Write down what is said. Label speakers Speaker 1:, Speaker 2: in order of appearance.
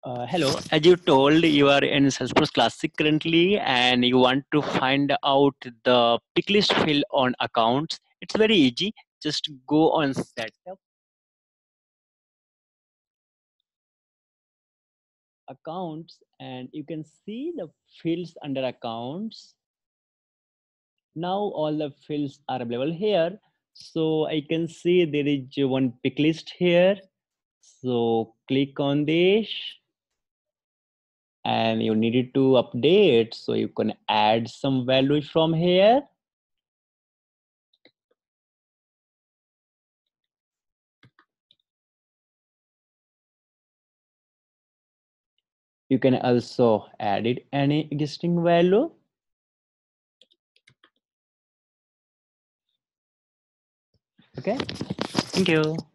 Speaker 1: Hello, as you told, you are in Salesforce Classic currently and you want to find out the picklist field on accounts. It's very easy. Just go on setup, accounts, and you can see the fields under accounts. Now all the fields are available here. So I can see there is one picklist here. So click on this and you needed to update. So you can add some values from here. You can also edit any existing value. Okay, thank you.